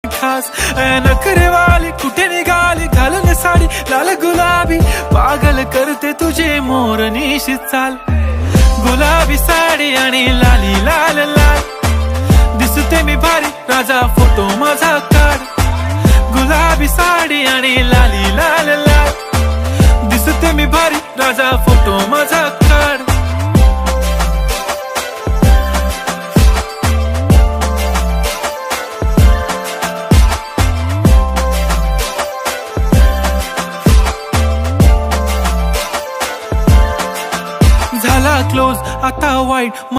खास नखरे वाली कुठे निघाली घालून साडी लाल गुलाबी पागल करते तुझे मोरनीशी चाल गुलाबी साडी आणि लाली लाल लाल दिसते मी भारी राजा फोटो माझा काढ गुलाबी साडी आणि लाली लाल लाल दिसते मी भारी राजा फोटो माझा काढ झाला क्लोज आता वाईट